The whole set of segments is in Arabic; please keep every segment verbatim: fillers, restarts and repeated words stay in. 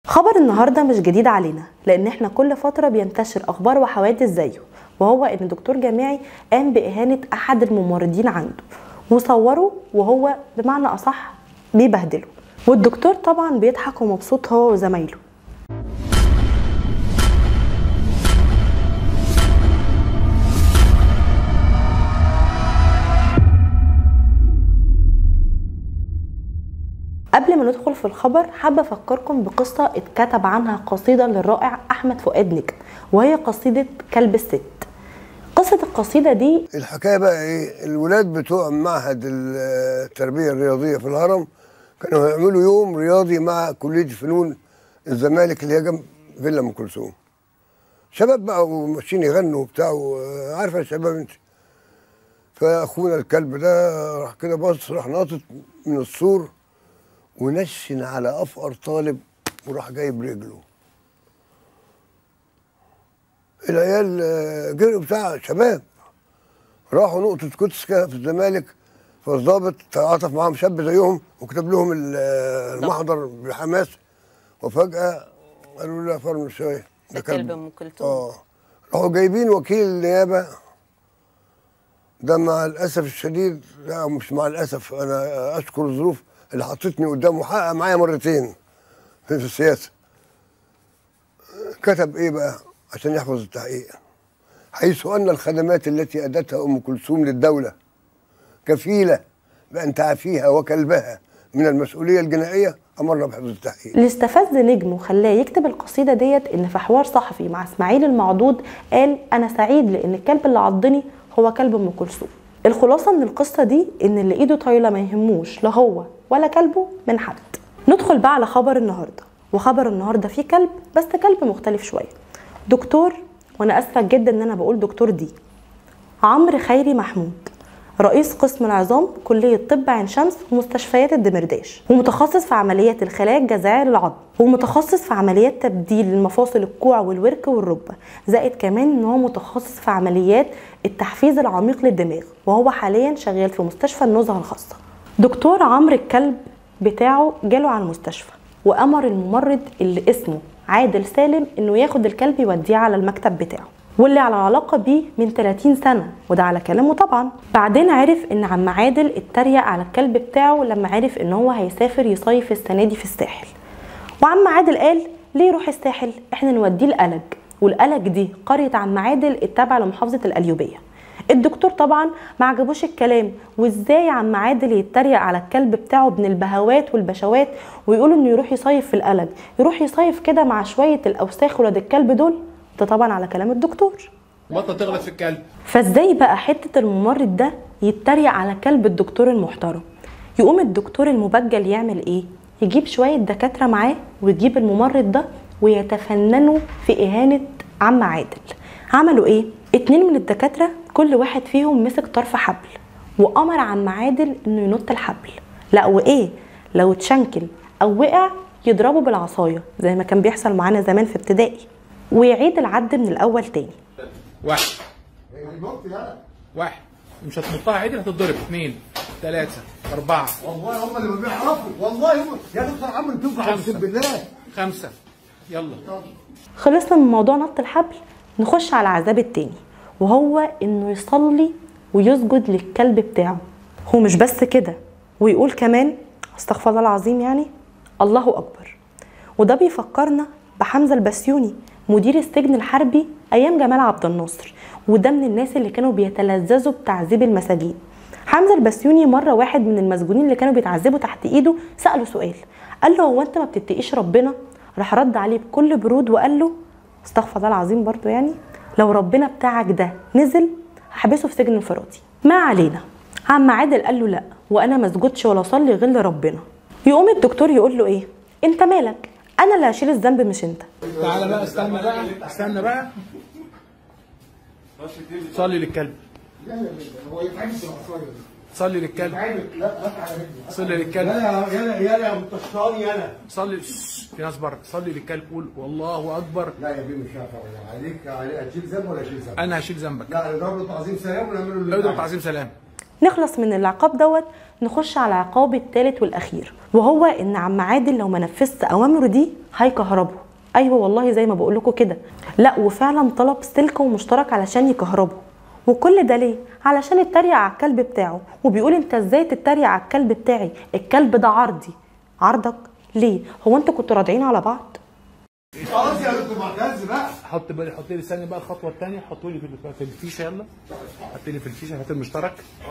خبر النهارده مش جديد علينا، لان احنا كل فتره بينتشر اخبار وحوادث زيه، وهو ان دكتور جامعي قام باهانه احد الممرضين عنده وصوره وهو بمعنى اصح بيبهدله، والدكتور طبعا بيضحك ومبسوط هو وزمايله. قبل ما ندخل في الخبر حابه افكركم بقصه اتكتب عنها قصيده للرائع احمد فؤاد نجم، وهي قصيده كلب الست. قصه القصيده دي الحكايه بقى ايه؟ الولاد بتوع معهد التربيه الرياضيه في الهرم كانوا هيعملوا يوم رياضي مع كليه فنون الزمالك اللي هي جنب فيلا ام كلثوم. شباب بقى وماشيين يغنوا وبتاع، عارفه يا شباب انت. فاخونا الكلب ده راح كده بص، راح ناطط من السور ونشن على افقر طالب وراح جايب رجله. العيال جروا بتاع شباب راحوا نقطة قدس كده في الزمالك، فالظابط تعاطف معاهم شاب زيهم وكتب لهم المحضر بحماس، وفجأة قالوا له لا فرمل شوية ده كلب ام كلثوم. اه راحوا جايبين وكيل النيابة ده. مع الأسف الشديد، لا مش مع الأسف، أنا أشكر الظروف اللي حطتني قدامه، حقق معايا مرتين في السياسه. كتب ايه بقى عشان يحفظ التحقيق؟ حيث ان الخدمات التي ادتها ام كلثوم للدوله كفيله بان تعفيها وكلبها من المسؤوليه الجنائيه، امرنا بحفظ التحقيق. اللي استفز نجم وخلاه يكتب القصيده ديت ان في حوار صحفي مع اسماعيل المعضود قال انا سعيد لان الكلب اللي عضني هو كلب ام كلثوم. الخلاصه من القصه دي ان اللي ايده طايله ما يهموش لا هو ولا كلبه من حد. ندخل بقى على خبر النهارده، وخبر النهارده فيه كلب بس كلب مختلف شويه. دكتور، وانا اسفه جدا ان انا بقول دكتور دي، عمرو خيري محمود، رئيس قسم العظام كليه طب عين شمس ومستشفيات الدمرداش، ومتخصص في عمليات الخلايا الجذعيه للعظم، ومتخصص في عمليات تبديل المفاصل الكوع والورك والركبه، زائد كمان ان هو متخصص في عمليات التحفيز العميق للدماغ، وهو حاليا شغال في مستشفى النزهه الخاصه. دكتور عمرو الكلب بتاعه جاله على المستشفى وامر الممرض اللي اسمه عادل سالم انه ياخد الكلب يوديه على المكتب بتاعه، واللي على علاقه بيه من ثلاثين سنه، وده على كلامه طبعا. بعدين عرف ان عم عادل اتريق على الكلب بتاعه لما عرف ان هو هيسافر يصيف السنه دي في الساحل، وعم عادل قال ليه يروح الساحل؟ احنا نوديه القلج، والقلج دي قريه عم عادل التابعه لمحافظه القليوبيه. الدكتور طبعا ما عجبوش الكلام، وازاي عم عادل يتريق على الكلب بتاعه ابن البهوات والبشوات ويقول انه يروح يصيف في القلج، يروح يصيف كده مع شويه الاوساخ ولاد الكلب دول؟ ده طبعا على كلام الدكتور. بطل تغلط في الكلب. فازاي بقى حته الممرض ده يتريق على كلب الدكتور المحترم؟ يقوم الدكتور المبجل يعمل ايه؟ يجيب شويه دكاتره معاه ويجيب الممرض ده ويتفننوا في اهانه عم عادل. عملوا ايه؟ اتنين من الدكاتره كل واحد فيهم مسك طرف حبل وامر عم عادل انه ينط الحبل. لا وايه، لو اتشنكل او وقع يضربه بالعصايه زي ما كان بيحصل معانا زمان في ابتدائي، ويعيد العد من الاول تاني. واحد واحد مش هتنطها عدل هتتضرب. اثنين ثلاثة أربعة. والله هم اللي ما بيعرفوا، والله هم يا دكتور عمرو بتنفع اقسم بالله. خمسة. يلا. خلصنا من موضوع نط الحبل، نخش على العذاب التاني، وهو انه يصلي ويسجد للكلب بتاعه. هو مش بس كده، ويقول كمان استغفر الله العظيم، يعني الله اكبر. وده بيفكرنا بحمزه البسيوني مدير السجن الحربي ايام جمال عبد الناصر، وده من الناس اللي كانوا بيتلذذوا بتعذيب المساجين. حمزه البسيوني مره واحد من المسجونين اللي كانوا بيتعذبوا تحت ايده ساله سؤال، قال له هو انت ما بتتقيش ربنا؟ راح رد عليه بكل برود وقال له استغفر الله العظيم برضو، يعني لو ربنا بتاعك ده نزل هحبسه في سجن انفرادي. ما علينا. عم عادل قال له لا، وانا ما اسجدش ولا اصلي غير لربنا. يقوم الدكتور يقول له ايه؟ انت مالك؟ انا اللي هشيل الذنب مش انت. تعالى بقى، استنى بقى استنى بقى صلي للكلب. هو يتعبس صلي للكلب. صلي للكلب. يلا يلا يلا يا مستشاري يلا. صلي. في ناس بره. صلي للكلب، قول والله اكبر. لا يا بيه مش هينفع عليك. عليك هتشيل ذنب ولا اشيل ذنب؟ انا هشيل ذنبك. لا اضرب له تعظيم سلام ونعمل له اضرب تعظيم سلام. نخلص من العقاب دوت نخش على العقاب الثالث والاخير، وهو ان عم عادل لو ما نفذت اوامره دي هيكهربه. ايوه والله زي ما بقول لكم كده، لا وفعلا طلب سلك ومشترك علشان يكهربه. وكل ده ليه؟ علشان اتريق على الكلب بتاعه، وبيقول انت ازاي تتريق على الكلب بتاعي؟ الكلب ده عرضي. عرضك ليه؟ هو انتوا كنتوا راضعين على بعض؟ خلاص يا دكتور معتز بقى. حط بقى حط لي ثانيه بقى الخطوه الثانيه، حطوا لي في في الفيشه. يلا حط لي في الفيشه، هات المشترك.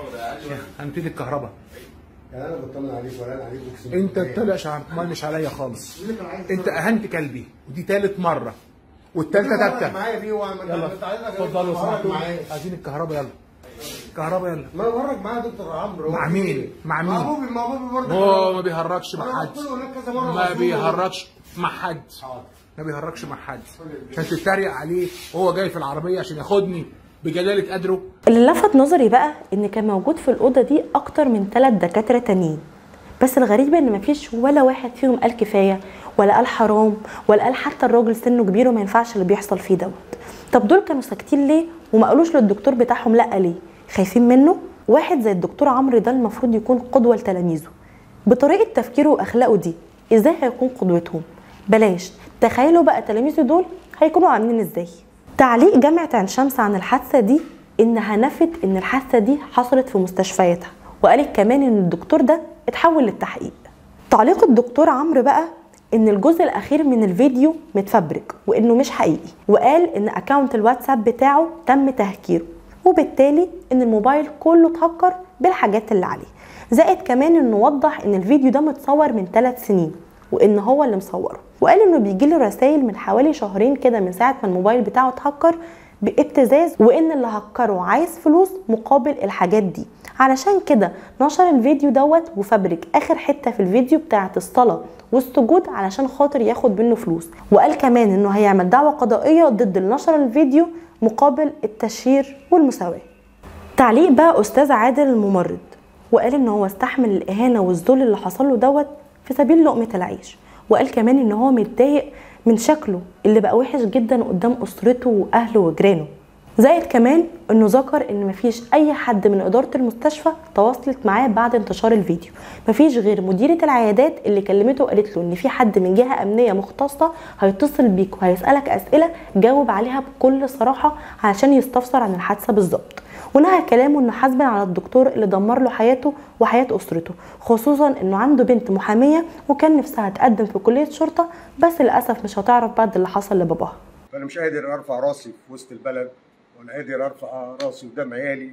هنبتدي الكهرباء. يعني انا بطمن عليك ولا انا عليك؟ انت تطلعش مالش عليا خالص. انت اهنت كلبي ودي ثالث مره والثالثه ثابته معايا دي. يلا اتفضلوا سمعتوا عايزين الكهرباء. يلا الكهرباء يلا. ما ورك معايا دكتور عمرو. مع مين؟ مع مين؟ مع بوبي. مع بوبي برضه. هو ما بيهرجش مع حد. ما ما بيهرجش مع حد. ما بيهرجش مع حد عشان تتريق عليه وهو جاي في العربيه عشان ياخدني بجلاله قدره. اللي لفت نظري بقى ان كان موجود في الاوضه دي اكتر من ثلاث دكاتره تانيين، بس الغريب ان مفيش ولا واحد فيهم قال كفايه ولا قال حرام ولا قال حتى الراجل سنه كبير وما ينفعش اللي بيحصل فيه دوت. طب دول كانوا ساكتين ليه وما قالوش للدكتور بتاعهم لا ليه؟ خايفين منه؟ واحد زي الدكتور عمرو ده المفروض يكون قدوه لتلاميذه. بطريقه تفكيره واخلاقه دي ازاي هيكون قدوتهم؟ بلاش، تخيلوا بقى تلاميذه دول هيكونوا عاملين ازاي. تعليق جامعه عين شمس عن الحادثه دي انها نفت ان الحادثه دي حصلت في مستشفياتها، وقالت كمان ان الدكتور ده اتحول للتحقيق. تعليق الدكتور عمرو بقى ان الجزء الاخير من الفيديو متفبرك وانه مش حقيقي، وقال ان اكاونت الواتساب بتاعه تم تهكيره، وبالتالي ان الموبايل كله اتهكر بالحاجات اللي عليه. زائد كمان انه وضح ان الفيديو ده متصور من ثلاث سنين وان هو اللي مصوره، وقال انه بيجي له رسائل من حوالي شهرين كده من ساعه ما الموبايل بتاعه اتهكر بابتزاز، وان اللي هكره عايز فلوس مقابل الحاجات دي. علشان كده نشر الفيديو دوت وفبرك اخر حته في الفيديو بتاعه الصلاه والسجود علشان خاطر ياخد منه فلوس، وقال كمان انه هيعمل دعوه قضائيه ضد اللي نشر الفيديو مقابل التشهير والمساواه. تعليق بقى استاذ عادل الممرض، وقال ان هو استحمل الاهانه والذل اللي حصل له دوت في سبيل لقمه العيش، وقال كمان ان هو متضايق من شكله اللي بقى وحش جدا قدام اسرته واهله وجيرانه. زائد كمان انه ذكر ان مفيش اي حد من اداره المستشفى تواصلت معاه بعد انتشار الفيديو، مفيش غير مديره العيادات اللي كلمته وقالت له ان في حد من جهه امنيه مختصه هيتصل بيك وهيسالك اسئله جاوب عليها بكل صراحه علشان يستفسر عن الحادثه بالظبط. ونهى كلامه انه حاسبا على الدكتور اللي دمر له حياته وحياه اسرته، خصوصا انه عنده بنت محاميه وكان نفسها تقدم في كليه شرطه، بس للاسف مش هتعرف بعد اللي حصل لباباها. فانا مش قادر ارفع راسي في وسط البلد، ولا قادر ارفع راسي قدام عيالي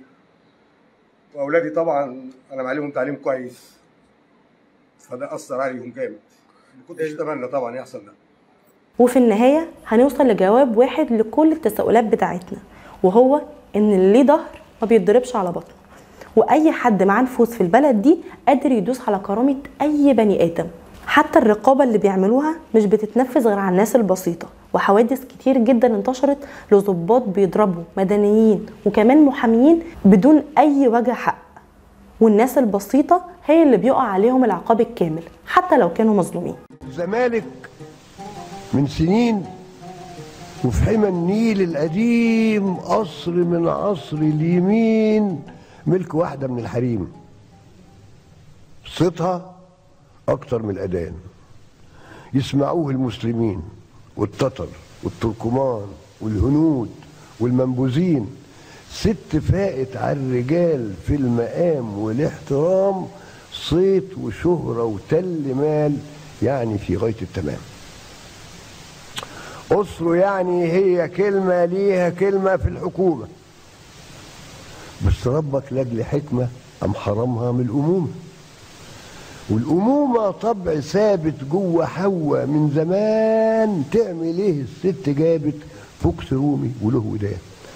واولادي. طبعا انا معلمهم تعليم كويس، فده اثر عليهم جامد. ما كنتش اتمنى طبعا يحصل ده. وفي النهايه هنوصل لجواب واحد لكل التساؤلات بتاعتنا، وهو ان اللي ليه ظهر ما بيتضربش على بطنه، واي حد معاه نفوذ في البلد دي قادر يدوس على كرامه اي بني ادم. حتى الرقابه اللي بيعملوها مش بتتنفذ غير على الناس البسيطه، وحوادث كتير جدا انتشرت لضباط بيضربوا مدنيين وكمان محاميين بدون اي وجه حق، والناس البسيطه هي اللي بيقع عليهم العقاب الكامل حتى لو كانوا مظلومين. الزمالك من سنين وفي حمى النيل القديم قصر من عصر اليمين ملك واحده من الحريم، صيتها اكتر من الاذان، يسمعوه المسلمين والتتر والتركمان والهنود والمنبوذين. ست فائت على الرجال في المقام والاحترام، صيت وشهرة وتل مال، يعني في غاية التمام. أسره يعني هي كلمة ليها كلمة في الحكومة، بس ربك لاجل حكمة أم حرمها من الأمومة، والأمومة طبع ثابت جوه حواء من زمان. تعمل ايه الست جابت فوكس رومي وله ودان.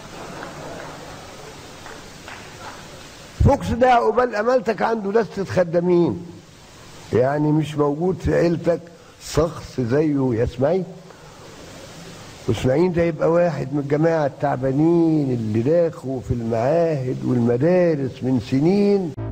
فوكس ده عقبال امالتك عنده دستة خدامين، يعني مش موجود في عيلتك شخص زيه يا اسماعيل. واسماعيل ده يبقى واحد من الجماعة التعبانين اللي داخلوا في المعاهد والمدارس من سنين.